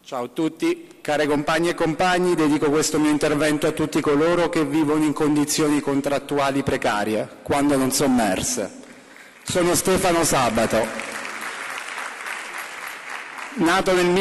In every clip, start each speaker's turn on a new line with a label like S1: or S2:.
S1: Ciao a tutti, care compagne e compagni, dedico questo mio intervento a tutti coloro che vivono in condizioni contrattuali precarie, quando non sommerse. Sono Stefano Sabato, nato nel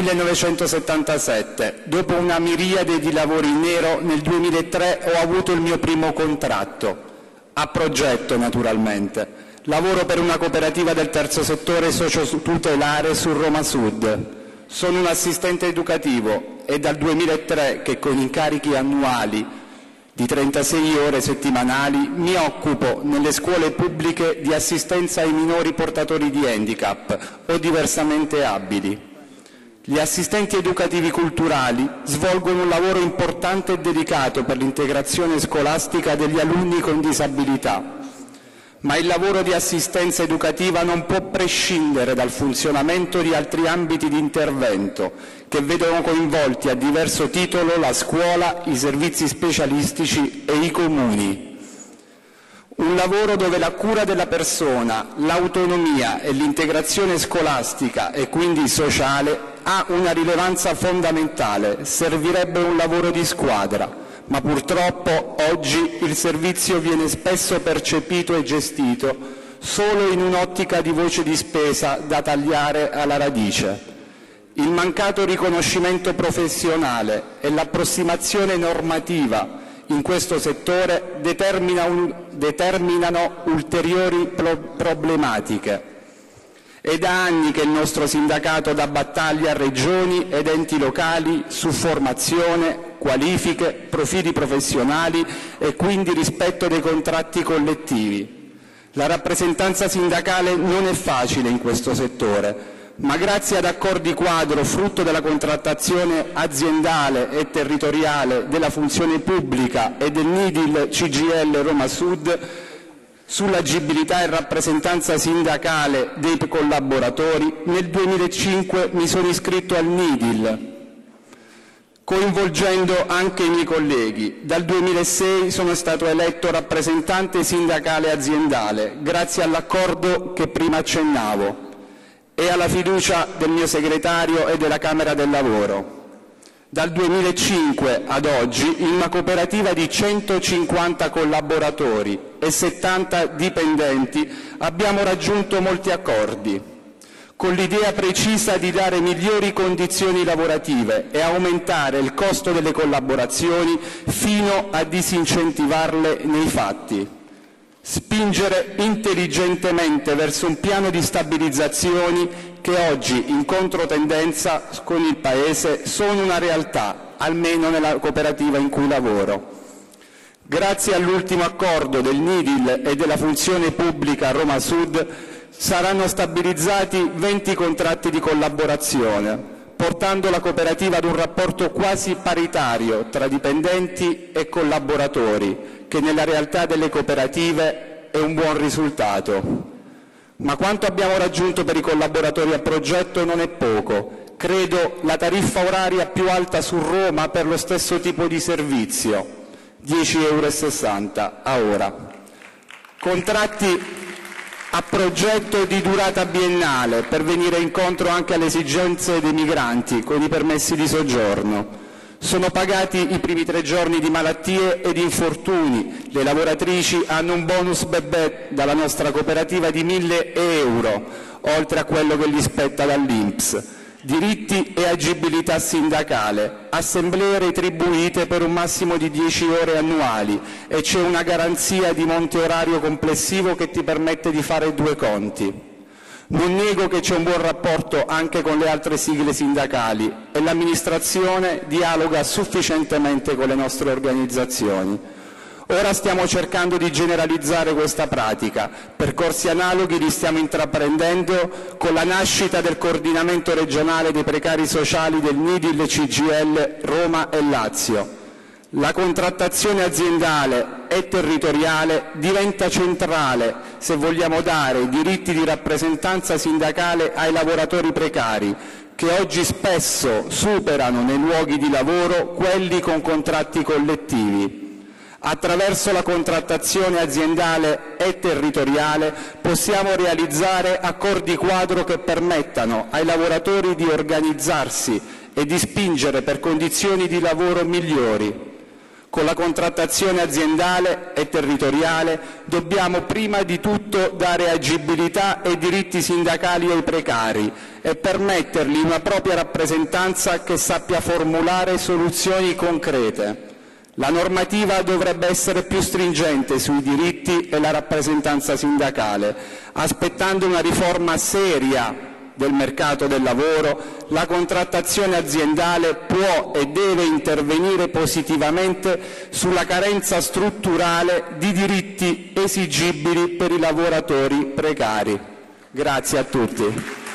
S1: 1977. Dopo una miriade di lavori in nero, nel 2003 ho avuto il mio primo contratto, a progetto naturalmente. Lavoro per una cooperativa del terzo settore socio-tutelare su Roma Sud. Sono un assistente educativo e dal 2003 che con incarichi annuali di 36 ore settimanali mi occupo nelle scuole pubbliche di assistenza ai minori portatori di handicap o diversamente abili. Gli assistenti educativi culturali svolgono un lavoro importante e dedicato per l'integrazione scolastica degli alunni con disabilità. Ma il lavoro di assistenza educativa non può prescindere dal funzionamento di altri ambiti di intervento che vedono coinvolti a diverso titolo la scuola, i servizi specialistici e i comuni. Un lavoro dove la cura della persona, l'autonomia e l'integrazione scolastica e quindi sociale ha una rilevanza fondamentale, servirebbe un lavoro di squadra. Ma purtroppo oggi il servizio viene spesso percepito e gestito solo in un'ottica di voce di spesa da tagliare alla radice. Il mancato riconoscimento professionale e l'approssimazione normativa in questo settore determinano ulteriori problematiche. È da anni che il nostro sindacato dà battaglia a regioni ed enti locali su formazione, qualifiche, profili professionali e quindi rispetto dei contratti collettivi. La rappresentanza sindacale non è facile in questo settore, ma grazie ad accordi quadro frutto della contrattazione aziendale e territoriale della funzione pubblica e del NIDIL CGIL Roma Sud, sull'agibilità e rappresentanza sindacale dei collaboratori, nel 2005 mi sono iscritto al NIDIL, coinvolgendo anche i miei colleghi. Dal 2006 sono stato eletto rappresentante sindacale aziendale, grazie all'accordo che prima accennavo e alla fiducia del mio segretario e della Camera del Lavoro. Dal 2005 ad oggi, in una cooperativa di 150 collaboratori e 70 dipendenti, abbiamo raggiunto molti accordi, con l'idea precisa di dare migliori condizioni lavorative e aumentare il costo delle collaborazioni fino a disincentivarle nei fatti. Spingere intelligentemente verso un piano di stabilizzazioni che oggi, in controtendenza con il Paese, sono una realtà, almeno nella cooperativa in cui lavoro. Grazie all'ultimo accordo del NIDIL e della funzione pubblica Roma Sud saranno stabilizzati 20 contratti di collaborazione, portando la cooperativa ad un rapporto quasi paritario tra dipendenti e collaboratori, che nella realtà delle cooperative è un buon risultato. Ma quanto abbiamo raggiunto per i collaboratori a progetto non è poco. Credo la tariffa oraria più alta su Roma per lo stesso tipo di servizio, 10,60 € a ora. Contratti a progetto di durata biennale per venire incontro anche alle esigenze dei migranti con i permessi di soggiorno. Sono pagati i primi 3 giorni di malattie ed infortuni. Le lavoratrici hanno un bonus bebè dalla nostra cooperativa di 1.000 €, oltre a quello che gli spetta dall'INPS. Diritti e agibilità sindacale, assemblee retribuite per un massimo di 10 ore annuali e c'è una garanzia di monte orario complessivo che ti permette di fare 2 conti. Non nego che c'è un buon rapporto anche con le altre sigle sindacali e l'amministrazione dialoga sufficientemente con le nostre organizzazioni. Ora stiamo cercando di generalizzare questa pratica. Percorsi analoghi li stiamo intraprendendo con la nascita del coordinamento regionale dei precari sociali del NIDIL CGIL Roma e Lazio. La contrattazione aziendale e territoriale diventa centrale se vogliamo dare diritti di rappresentanza sindacale ai lavoratori precari, che oggi spesso superano nei luoghi di lavoro quelli con contratti collettivi. Attraverso la contrattazione aziendale e territoriale possiamo realizzare accordi quadro che permettano ai lavoratori di organizzarsi e di spingere per condizioni di lavoro migliori. Con la contrattazione aziendale e territoriale dobbiamo prima di tutto dare agibilità e diritti sindacali ai precari e permettergli una propria rappresentanza che sappia formulare soluzioni concrete. La normativa dovrebbe essere più stringente sui diritti e la rappresentanza sindacale, aspettando una riforma seria del mercato del lavoro. La contrattazione aziendale può e deve intervenire positivamente sulla carenza strutturale di diritti esigibili per i lavoratori precari. Grazie a tutti.